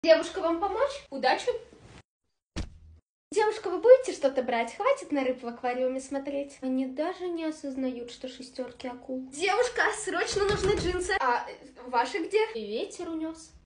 Девушка, вам помочь? Удачи! Девушка, вы будете что-то брать? Хватит на рыб в аквариуме смотреть. Они даже не осознают, что шестерки акул. Девушка, срочно нужны джинсы. А ваши где? И ветер унес.